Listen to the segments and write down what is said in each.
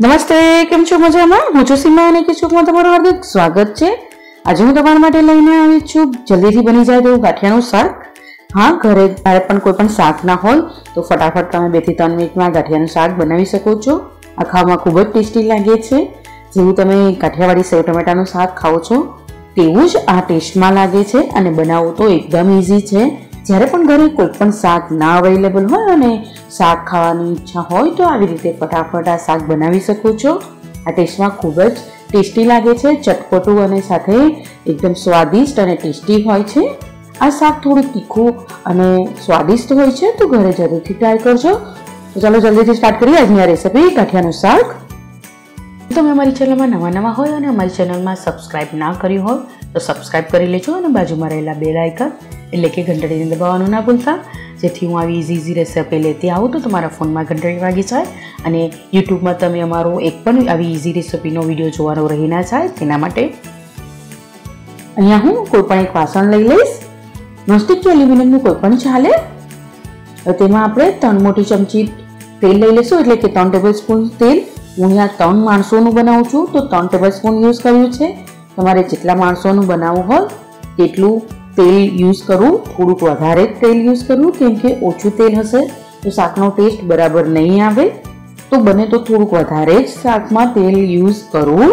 નમસ્તે, કેમ છો? મજામાં? હું છું સીમા અને કિચનમાં તમારું હાર્દિક સ્વાગત છે. આજે હું તમારા માટે લઈને આવી છું જલ્દીથી બની જાય તેવું ગાંઠિયાનું શાક. હા, ઘરે જ્યારે પણ કોઈ પણ શાક ના હોય તો ફટાફટ તમે 2 થી 3 મિનિટમાં ગાંઠિયાનું શાક બનાવી શકો છો. આ ખાવામાં ખૂબ જ ટેસ્ટી લાગે છે. જેવું તમે કાઠિયાવાડી સેવ ટમેટાનું શાક ખાઓ છો તેવું જ આ ટેસ્ટમાં લાગે છે અને બનાવવું તો એકદમ ઇઝી છે. જ્યારે પણ ઘરે કોઈ પણ શાક ના અવેલેબલ હોય અને શાક ખાવાની ઈચ્છા હોય તો આવી રીતે ફટાફટ આ શાક બનાવી શકો છો. આ ટેસ્ટમાં ખૂબ જ ટેસ્ટી લાગે છે, ચટપટું અને સાથે એકદમ સ્વાદિષ્ટ અને ટેસ્ટી હોય છે. આ શાક થોડું તીખું અને સ્વાદિષ્ટ હોય છે, તો ઘરે જરૂરથી ટ્રાય કરજો. તો ચાલો જલ્દીથી સ્ટાર્ટ કરીએ આજની આ રેસીપી ગાંઠિયાનું શાક. તમે અમારી ચેનલમાં નવા હોય અને અમારી ચેનલમાં સબસ્ક્રાઇબ ના કર્યું હોય તો સબસ્ક્રાઇબ કરી લેજો અને બાજુમાં રહેલા બેલ આઇકન એટલે કે ઘંટડીને દબાવવાનું ના ભૂલતા, જેથી હું આવી ઇઝી રેસીપી લેતી આવું તો તમારા ફોનમાં ઘંટડી વાગી જાય અને યુટ્યુબમાં તમે અમારો એક પણ આવી ઇઝી રેસીપીનો વિડીયો જોવાનો રહી ના જાય તેના માટે. અહીંયા હું કોઈ પણ એક વાસણ લઈ લઈશ. નોનસ્ટિક કે એલ્યુમિનિયમનું કોઈ પણ ચાલે. તેમાં આપણે 3 મોટી ચમચી તેલ લઈ લઈશું, એટલે કે 3 ટેબલસ્પૂન તેલ. હું અહીંયા 3 માણસોનું બનાવું છું તો 3 ટેબલસ્પૂન યુઝ કર્યું છે. તમારે જેટલા માણસોનું બનાવવું હોય તેટલું તેલ યુઝ કરવું. થોડુંક વધારે તેલ યુઝ કરવું, કેમ કે ઓછું તેલ હશે તો શાકનો ટેસ્ટ બરાબર નહીં આવે. તો બને તો થોડુંક વધારે જ શાકમાં તેલ યુઝ કરવું.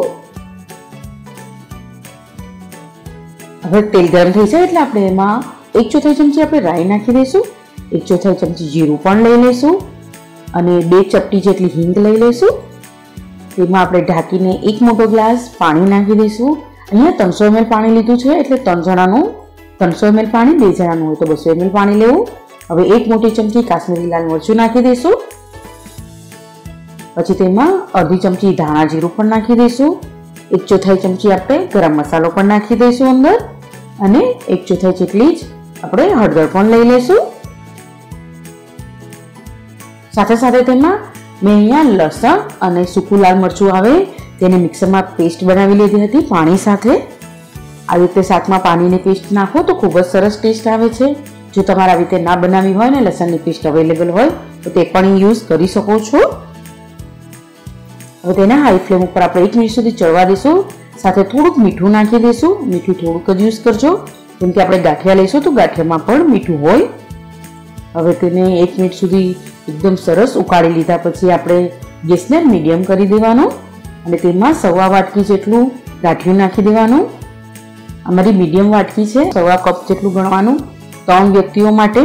હવે તેલ ગરમ થઈ જાય એટલે આપણે એમાં 1/4 ચમચી આપણે રાઈ નાખી દઈશું. 1/4 ચમચી જીરું પણ લઈ લઈશું અને 2 ચપટી જેટલી હિંગ લઈ લઈશું. તેમાં આપણે ઢાંકીને 1 મોટો ગ્લાસ પાણી નાખી દઈશું. અહીંયા 300 ml પાણી લીધું છે, એટલે 3 જણાનું 300 ml પાણી, 2 જણાનું હોય તો 200 ml પાણી લેવું. હવે 1 મોટી ચમચી કાશ્મીરી લાલ મરચું નાખી દઈશું. પછી તેમાં અડધી ચમચી ધાણા જીરું પણ નાખી દઈશું. 1/4 ચમચી આપણે ગરમ મસાલો પણ નાખી દઈશું અંદર અને 1/4 જેટલી જ આપણે હળદર પણ લઈ લઈશું. સાથે સાથે તેમાં મેં અહીંયા લસણ અને સૂકું લાલ મરચું આવે તેને મિક્સરમાં પેસ્ટ બનાવી લીધી હતી પાણી સાથે. આવી રીતે શાકમાં પાણીની પેસ્ટ નાખો તો ખૂબ જ સરસ ટેસ્ટ આવે છે. જો તમારે આવી રીતે ના બનાવી હોય ને લસણની પેસ્ટ અવેલેબલ હોય તો તે પણ યુઝ કરી શકો છો. હવે તેને હાઈ ફ્લેમ ઉપર આપણે 1 મિનિટ સુધી ચડવા દઈશું. સાથે થોડુંક મીઠું નાખી દઈશું. મીઠું થોડુંક જ યુઝ કરજો, કેમ કે આપણે ગાંઠિયા લઈશું તો ગાંઠિયામાં પણ મીઠું હોય. હવે તેને 1 મિનિટ સુધી એકદમ સરસ ઉકાળી લીધા પછી આપણે ગેસને મીડિયમ કરી દેવાનું અને તેમાં 1/4 વાટકી જેટલું ગાંઠિયું નાખી દેવાનું. અમારી મીડિયમ વાટકી છે, 1/4 કપ જેટલું ગણવાનું 3 વ્યક્તિઓ માટે.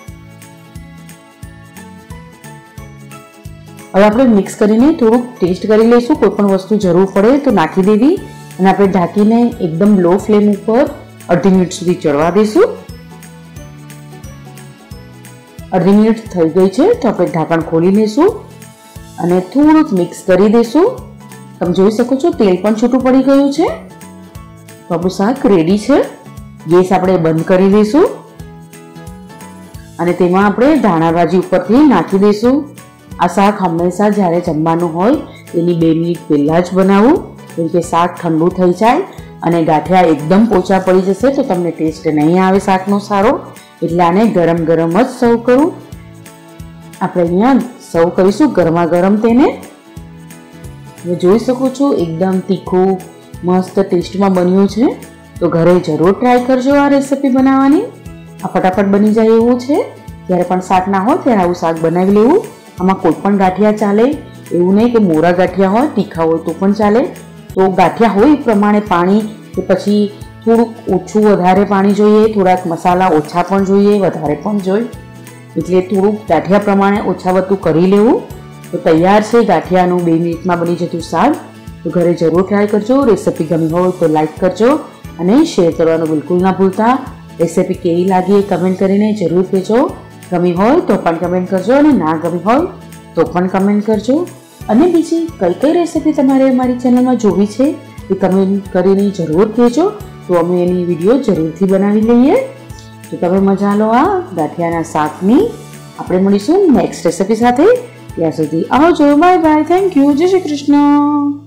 હવે આપણે મિક્સ કરીને થોડુંક ટેસ્ટ કરી લઈશું. કોઈ પણ વસ્તુ જરૂર પડે તો નાખી દેવી અને આપણે ઢાંકીને એકદમ લો ફ્લેમ ઉપર અડધી મિનિટ સુધી ચડવા દઈશું. અડધી મિનિટ થઈ ગઈ છે તો આપણે ઢાંકણ ખોલી લઈશું અને થોડુંક મિક્સ કરી દઈશું. તમે જોઈ શકો છો તેલ પણ છૂટું પડી ગયું છે. આપણું શાક રેડી છે. ગેસ આપણે બંધ કરી દઈશું અને તેમાં આપણે ધાણા ભાજી ઉપરથી નાખી દઈશું. આ શાક હંમેશા જ્યારે જમવાનું હોય તેની 2 મિનિટ પહેલાં જ બનાવવું, કેમ કે શાક ઠંડુ થઈ જાય અને ગાંઠિયા એકદમ પોચા પડી જશે તો તમને ટેસ્ટ નહીં આવે શાકનો સારો. એટલે આને ગરમ ગરમ જ સર્વ કરું. આપણે અહીંયા સર્વ કરીશું ગરમા ગરમ તેને. તમે જોઈ શકો છો એકદમ તીખું મસ્ત ટેસ્ટમાં બન્યું છે. તો ઘરે જરૂર ટ્રાય કરજો આ રેસીપી બનાવવાની. આ ફટાફટ બની જાય એવું છે. જ્યારે પણ શાક ના હોય ત્યારે આવું શાક બનાવી લેવું. આમાં કોઈ પણ ગાંઠિયા ચાલે, એવું નહીં કે મોરા ગાંઠિયા હોય, તીખા હોય તો પણ ચાલે. તો ગાંઠિયા હોય એ પ્રમાણે પાણી કે પછી થોડુંક ઓછું વધારે પાણી જોઈએ, થોડાક મસાલા ઓછા પણ જોઈએ, વધારે પણ જોઈએ. એટલે થોડુંક ગાંઠિયા પ્રમાણે ઓછા વધતું કરી લેવું. તો તૈયાર છે ગાંઠિયાનું 2 મિનિટમાં બની જતું શાક. તો ઘરે જરૂર ટ્રાય કરજો. રેસીપી ગમી હોય તો લાઈક કરજો અને શેર કરવાનું બિલકુલ ના ભૂલતા. રેસીપી કેવી લાગી એ કમેન્ટ કરીને જરૂર કહેજો. ગમી હોય તો પણ કમેન્ટ કરજો અને ના ગમી હોય તો પણ કમેન્ટ કરજો. અને બીજી કઈ રેસીપી તમારે અમારી ચેનલમાં જોવી છે એ કમેન્ટ કરીને જરૂર કહેજો, તો અમે એની વિડીયો જરૂરથી બનાવી લઈએ. તો તમે મજા લો આ ગાંઠિયાના શાકની. આપણે મળીશું નેક્સ્ટ રેસીપી સાથે. ત્યાં સુધી આવજો. Bye bye. Thank you. જય શ્રી કૃષ્ણ.